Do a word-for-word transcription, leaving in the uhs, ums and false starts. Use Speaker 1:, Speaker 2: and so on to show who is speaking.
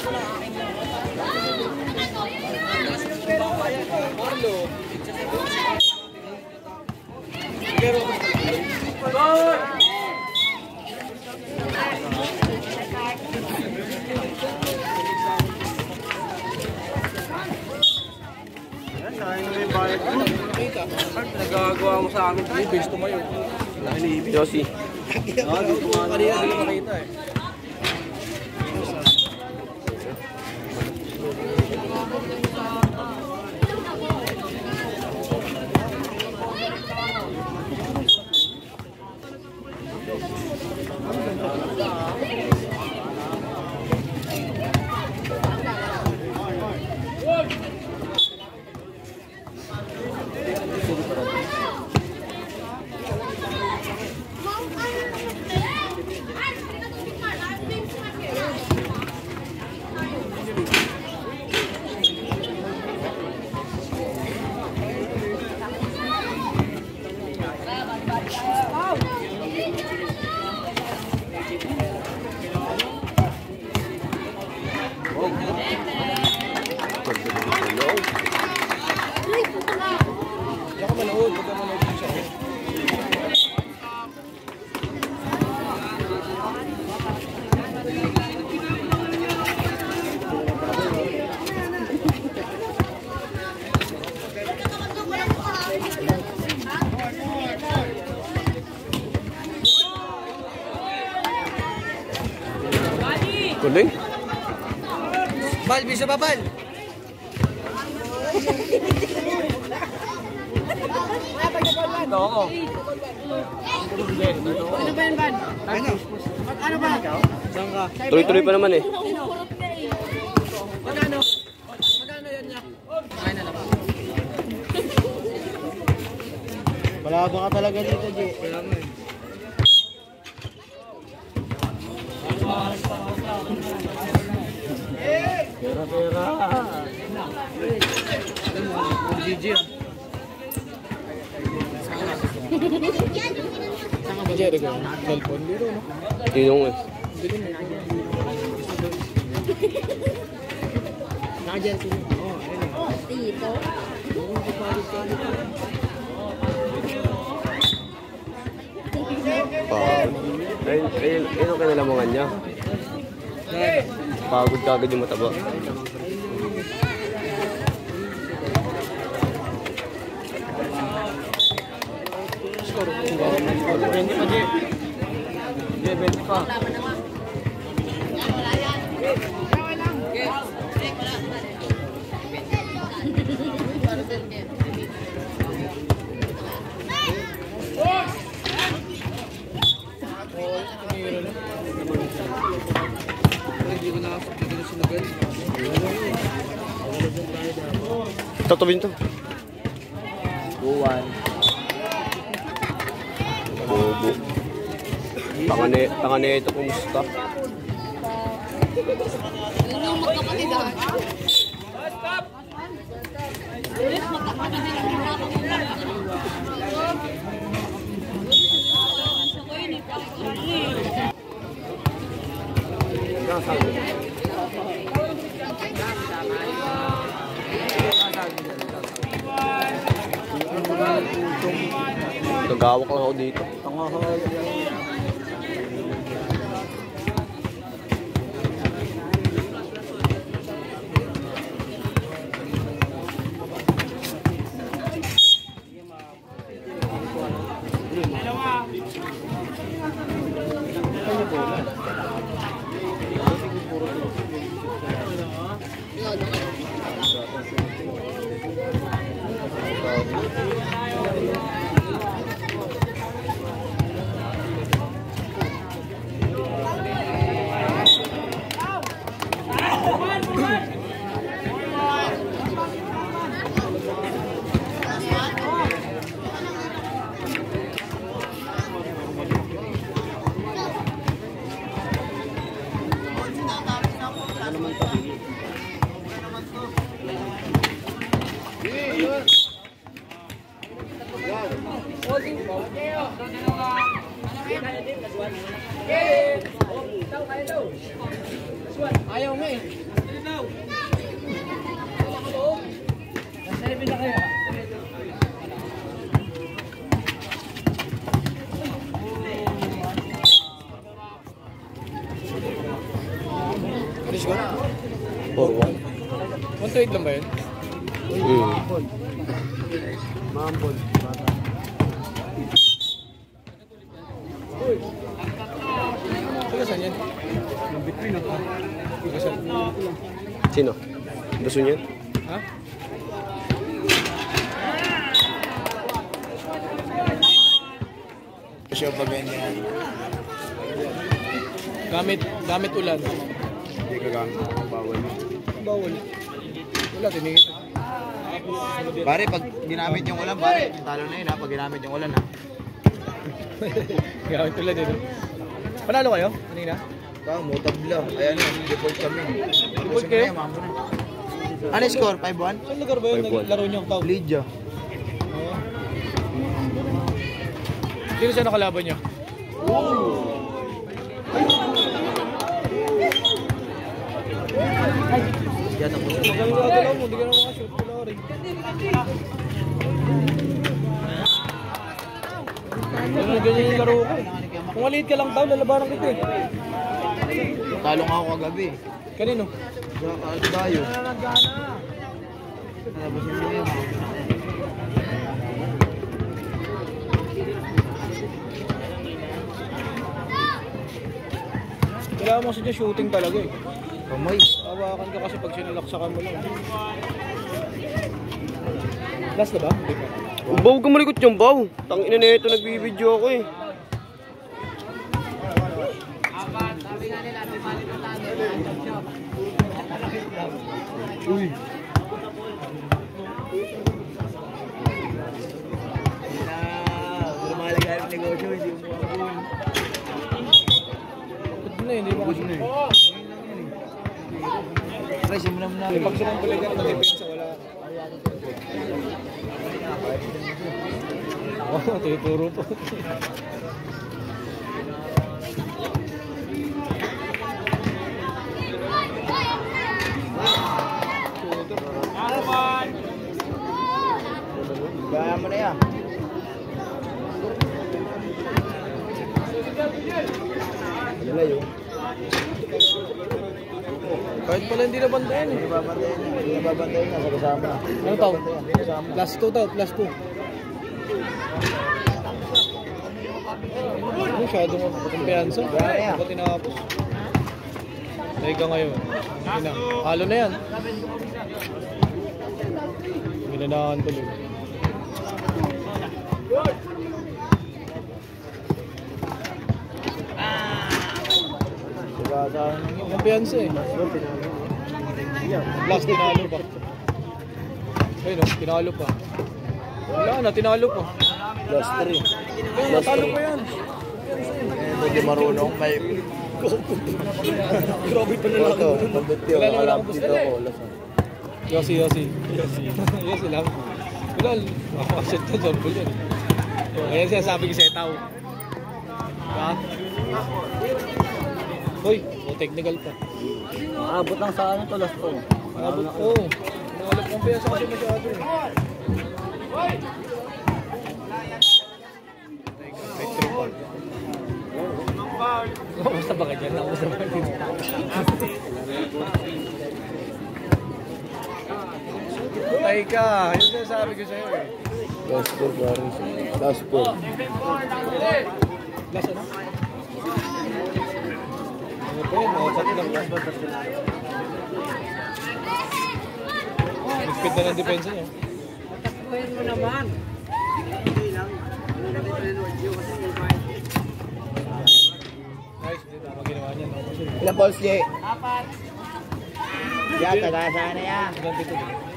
Speaker 1: Nagagawa mo sa amin. Base tumayo.
Speaker 2: Josie.
Speaker 1: Kanina hindi ko makita eh.
Speaker 2: Kuling?
Speaker 1: Bal, bisa ba bal? Oo. Ano ba yan, Ban? Ano? Ano ba? Saan ka?
Speaker 2: Tuloy-tuloy pa naman eh.
Speaker 1: Magkano? Magkano yan niya? Ay na lang.
Speaker 3: Palabang ka talaga dito, J.
Speaker 1: Wala mo eh.
Speaker 3: Pera-pera.
Speaker 1: G G ah.
Speaker 3: Saan ka ba, Jerry? Cellphone dito, no?
Speaker 2: Tinong eh.
Speaker 3: Naka-Jerry sila. Oo, ayun.
Speaker 4: Dito?
Speaker 2: Pagod. Ayun, ayun, ayun ang kinalamangan niya. Pagod ka agad yung mataba.
Speaker 3: twenty pa, J. J, twenty pa.
Speaker 2: Tatawin to.
Speaker 3: Buwan.
Speaker 2: Bobo. Tangane, tangane ito kumusta?
Speaker 4: Yun yung magkapatid ah. Ulit, magkapatid din ang ginagawa ko lang. Sa ko yun eh,
Speaker 2: Nagawak lang ako dito.
Speaker 1: mo eh. Nasa na kaya?
Speaker 3: Alis ko?
Speaker 2: four one.
Speaker 3: one to eight lang ba yun?
Speaker 2: Hmm.
Speaker 1: Mambol.
Speaker 3: Taga saan yan?
Speaker 1: Between ako.
Speaker 3: Taga saan?
Speaker 2: Sino? Gusto niya?
Speaker 3: Ha?
Speaker 1: Siya pa ganyan.
Speaker 3: Gamit, gamit ulan.
Speaker 1: Hindi ka gamit. Bawal.
Speaker 3: Bawal. Wala, tinigit.
Speaker 1: Pare, pag ginamit yung ulan, pare, talo na yun ha, pag ginamit yung ulan ha.
Speaker 3: Gamit ulan yun. Panalo kayo? Kanina?
Speaker 1: Ikaw, mutab lang. Ayan yun, default kami.
Speaker 3: Default kayo?
Speaker 1: Ano yung score? five one?
Speaker 3: Saan lugar ba yun?
Speaker 2: Five one.
Speaker 3: Laro niyo ang tao?
Speaker 1: Lydia.
Speaker 3: Sino siya nakalaban niyo?
Speaker 1: Yan ang puso.
Speaker 3: Magaling ka galaw mo, hindi ka na makashoot. Wala rin. Ganyan, ganyan yung laro ko. Kung maliit ka lang tao, lalabanan kita eh.
Speaker 1: Talo nga ako kagabi.
Speaker 3: Kanino?
Speaker 1: Sa kaalo tayo. Nalabas yung siya yun.
Speaker 3: Kailangan mo kasi dyan shooting talaga eh.
Speaker 1: Kamay.
Speaker 3: Hawakan ka kasi pag sinilaksakan mo lang. Last na ba? Hindi pa.
Speaker 2: Baw ka malikot yung baw. Tangina na ito, nagbibideo ako eh.
Speaker 3: Uy.
Speaker 1: Lumalagaan ang negosyo, hindi mo makakul.
Speaker 3: Ito na eh, hindi mo kasi na eh.
Speaker 1: Pre, simulan mo na.
Speaker 3: Eh, pag sumang talaga ng depensa, wala. Oo, tuturo po.
Speaker 1: Gaya mo na yan.
Speaker 2: Yan na yun.
Speaker 3: Kahit pala hindi na bandayan eh.
Speaker 1: Hindi babantayan niya. Hindi babantayan niya. Sa kasama.
Speaker 3: Ano tao?
Speaker 1: Hindi kasama.
Speaker 3: Plus two tao, plus two. Masyado mo kumpiyansa.
Speaker 1: Kaya.
Speaker 3: Ba't tinapos? Dahil ka ngayon. Ina, halo na yan. Minanahan tuloy.
Speaker 1: Diba sa akin yung
Speaker 3: Kumpiyansa eh. Last tinalo pa. Ayun o, tinalo pa. Wala na, tinalo pa.
Speaker 1: plus three.
Speaker 3: Ayun, natalo pa yan.
Speaker 1: Hindi marunong. May...
Speaker 3: Grabe pa na
Speaker 1: Ito, pagdut yun.
Speaker 3: Wala naman
Speaker 1: Alam
Speaker 3: akong
Speaker 1: dito
Speaker 3: gusto.
Speaker 1: ako. Lasan.
Speaker 3: Yossi, Yossi. Yossi. Yossi lang. Wala, makakasit na double yan. Ayan siya sabi ko sa etaw. Diba? Hoy, oh, technical pa.
Speaker 1: Abot lang sa ano to, last po.
Speaker 3: Abot ko. Nakalap kong piyasa kasi masyado eh. Basta ba ka dyan? Basta ba ka dyan? Tay ka. Yun sinasabi ko sa'yo eh.
Speaker 2: Last four, pare. Last four.
Speaker 3: Last ano? Ano pa yun? Nakasat lang. Nagpit na ng depensa niya.
Speaker 1: Tatakbuhin mo naman. Hindi lang. Ano na din pinanood yun kasi may fight.
Speaker 3: Nice, hindi tama ginawa niya. No?
Speaker 1: Ilang balls, Jay? Apat. Yan, taga sana yan.
Speaker 3: Ganti ko.